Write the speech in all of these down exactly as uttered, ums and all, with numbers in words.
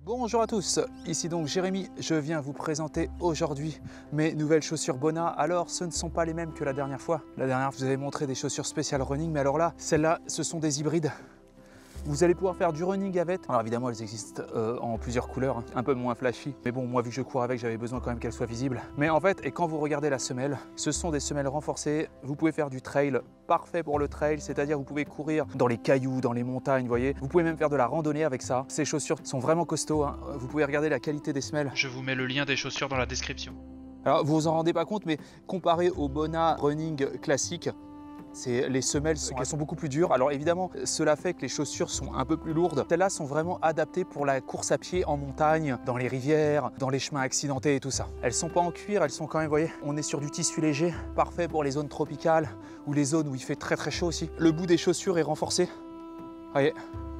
Bonjour à tous, ici donc Jérémy, je viens vous présenter aujourd'hui mes nouvelles chaussures Bonna. Alors ce ne sont pas les mêmes que la dernière fois. La dernière je vous avais montré des chaussures spéciales running, mais alors là, celles-là, ce sont des hybrides. Vous allez pouvoir faire du running avec. Alors évidemment, elles existent euh, en plusieurs couleurs, hein, un peu moins flashy. Mais bon, moi vu que je cours avec, j'avais besoin quand même qu'elles soient visibles. Mais en fait, et quand vous regardez la semelle, ce sont des semelles renforcées. Vous pouvez faire du trail, parfait pour le trail, c'est-à-dire vous pouvez courir dans les cailloux, dans les montagnes, vous voyez. Vous pouvez même faire de la randonnée avec ça. Ces chaussures sont vraiment costauds, hein. Vous pouvez regarder la qualité des semelles. Je vous mets le lien des chaussures dans la description. Alors vous vous en rendez pas compte, mais comparé au Bonna running classique, les semelles sont, elles sont beaucoup plus dures. Alors évidemment, cela fait que les chaussures sont un peu plus lourdes. Celles-là sont vraiment adaptées pour la course à pied en montagne, dans les rivières, dans les chemins accidentés et tout ça. Elles sont pas en cuir, elles sont quand même, vous voyez, on est sur du tissu léger, parfait pour les zones tropicales ou les zones où il fait très très chaud aussi. Le bout des chaussures est renforcé. Vous voyez.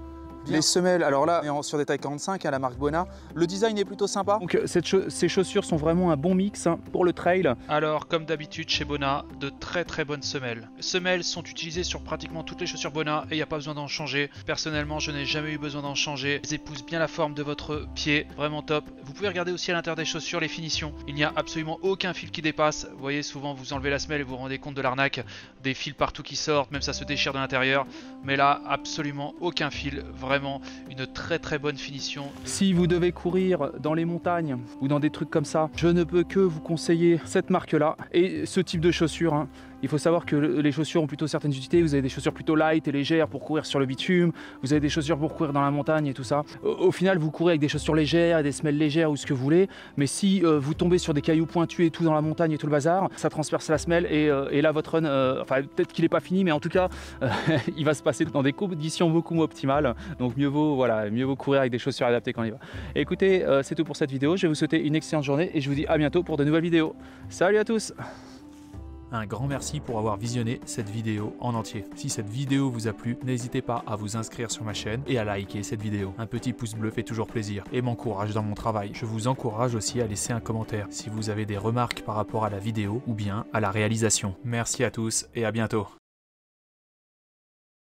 Les semelles, alors là, on est sur des tailles quarante-cinq, à la marque Bonna. Le design est plutôt sympa. Donc cette cha ces chaussures sont vraiment un bon mix hein, pour le trail. Alors, comme d'habitude chez Bonna, de très très bonnes semelles. Semelles sont utilisées sur pratiquement toutes les chaussures Bonna et il n'y a pas besoin d'en changer. Personnellement, je n'ai jamais eu besoin d'en changer. Elles épousent bien la forme de votre pied, vraiment top. Vous pouvez regarder aussi à l'intérieur des chaussures les finitions. Il n'y a absolument aucun fil qui dépasse. Vous voyez, souvent vous enlevez la semelle et vous vous rendez compte de l'arnaque. Des fils partout qui sortent, même ça se déchire de l'intérieur. Mais là, absolument aucun fil, vraiment. Une très très bonne finition. Si vous devez courir dans les montagnes ou dans des trucs comme ça, je ne peux que vous conseiller cette marque là et ce type de chaussures hein. Il faut savoir que les chaussures ont plutôt certaines utilités. Vous avez des chaussures plutôt light et légères pour courir sur le bitume. Vous avez des chaussures pour courir dans la montagne et tout ça. Au, au final, vous courez avec des chaussures légères, des semelles légères ou ce que vous voulez. Mais si euh, vous tombez sur des cailloux pointus et tout dans la montagne et tout le bazar, ça transperce la semelle et, euh, et là votre run, euh, enfin peut-être qu'il n'est pas fini, mais en tout cas, euh, il va se passer dans des conditions beaucoup moins optimales. Donc mieux vaut, voilà, mieux vaut courir avec des chaussures adaptées quand il va. Et écoutez, euh, c'est tout pour cette vidéo. Je vais vous souhaiter une excellente journée et je vous dis à bientôt pour de nouvelles vidéos. Salut à tous! Un grand merci pour avoir visionné cette vidéo en entier. Si cette vidéo vous a plu, n'hésitez pas à vous inscrire sur ma chaîne et à liker cette vidéo. Un petit pouce bleu fait toujours plaisir et m'encourage dans mon travail. Je vous encourage aussi à laisser un commentaire si vous avez des remarques par rapport à la vidéo ou bien à la réalisation. Merci à tous et à bientôt.